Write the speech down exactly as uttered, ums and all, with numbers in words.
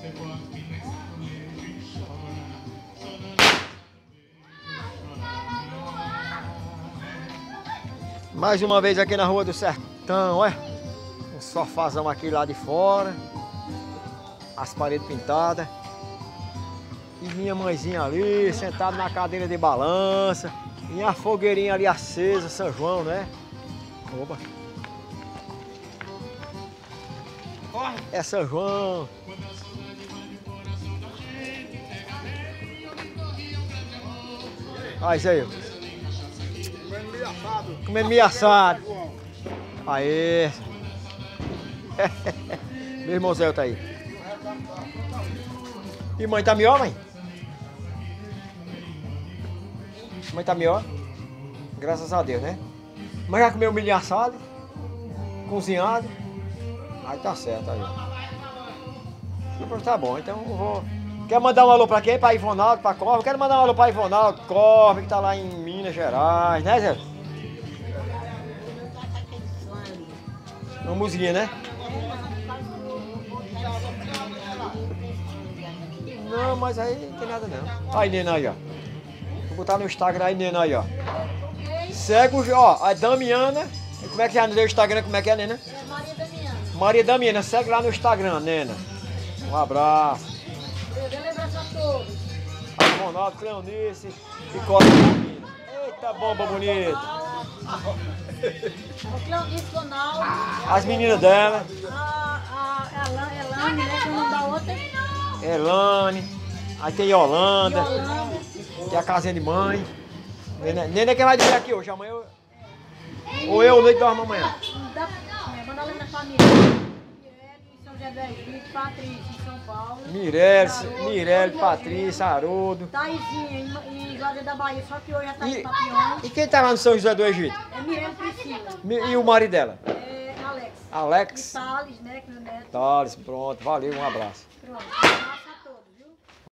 Mais uma vez aqui na Rua do Sertão, olha. Um sofazão aqui lá de fora. As paredes pintadas. E minha mãezinha ali, sentada na cadeira de balança. E a fogueirinha ali acesa, São João, né? Oba. É São João. Olha isso aí. Comendo milho assado. Comendo milho assado. Aê. Meu irmão Zé tá aí. E mãe tá melhor, mãe? Mãe tá melhor? Graças a Deus, né? Mas já comeu milho assado? Cozinhado? Aí tá certo aí. Depois tá bom, então eu vou... Quer mandar um alô pra quem? Pra Ivonaldo, pra Corve? Quero mandar um alô pra Ivonaldo, Corve, que tá lá em Minas Gerais, né, Zé? Uma musiquinha, né? Não, mas aí não tem nada não. Aí, Nena, aí, ó. Vou botar no Instagram aí, Nena, aí, ó. Segue o... Ó, a Damiana. Como é que é no Instagram? Como é que é, Nena? É Maria Damiana. Maria Damiana. Segue lá no Instagram, Nena. Um abraço. Eu lembrança a todos. A Ronaldo, Cleonice e Costa Camina. Eita bomba bonita. O Cleonice, Ronaldo. As meninas dela. A, a Elane, né? Que é o nome da outra. Elane. Aí tem Yolanda. Yolanda. Tem a casinha de mãe. Nena, Nena é quem vai dizer aqui hoje. Amanhã eu... Ou eu, noite dorme amanhã. Manda lá na família. Mirelle, São José do Egito, Patrícia, em São Paulo. Mirelle, Mirelle, Patrícia, Haroldo. Taizinha, em Juazeiro da Bahia, só que hoje já tá E- em Papiões. E quem tá lá no São José do Egito? É Mirelle Priscila. Mi- E o marido dela? É Alex. Alex. E Thales, né? Que é o neto. Thales, pronto. Valeu, um abraço. Pronto.